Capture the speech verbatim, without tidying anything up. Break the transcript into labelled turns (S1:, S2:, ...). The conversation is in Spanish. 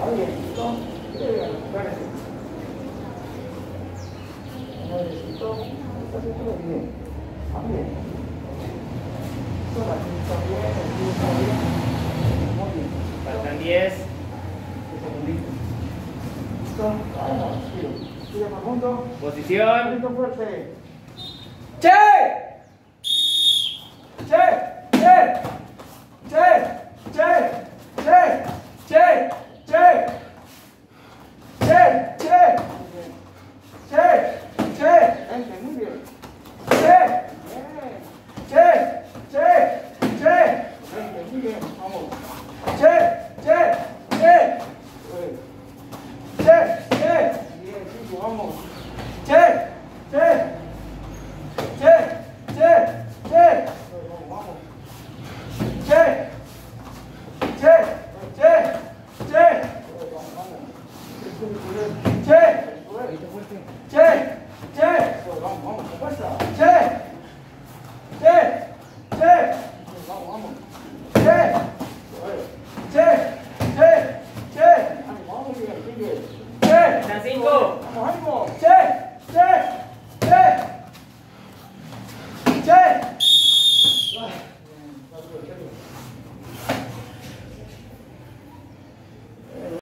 S1: bien, listo. Bien, recupérese. Muevecito. Está haciendo bien. Ah, bien. Eso, la pinza bien, el pie está bien. Muy bien.
S2: Faltan diez.
S1: Un segundito. Listo. Ahí no, respiro. Respiro profundo.
S2: Posición.
S1: Respiro fuerte.
S3: Che! Che! Che! Che! Che! Che! Che! Che! Che! Che! Che! Che!
S1: Gente, muy bien.
S3: Che!
S1: Bien.
S3: Che! Che! Che!
S1: Gente, muy bien. Vamos.
S3: Che! Che! Che!
S1: Bien.
S3: Che! Che!
S1: Bien, cinco, vamos.
S3: Che! Che! Che! Che! Che!
S1: Vamos, vamos.
S3: Che! Che! Che! Che!
S1: Vamos, vamos.
S3: Che!
S1: Fuerte, fuerte.
S3: Che! Che!
S1: Vamos, vamos, con fuerza.
S3: Che! Che! Che!
S1: Vamos, vamos.
S3: Che! Che! Che! Che!
S1: Vamos, vamos, bien, sigue.
S3: Che!
S2: Faltan cinco.
S1: Vamos, ánimo.
S3: Che! Che!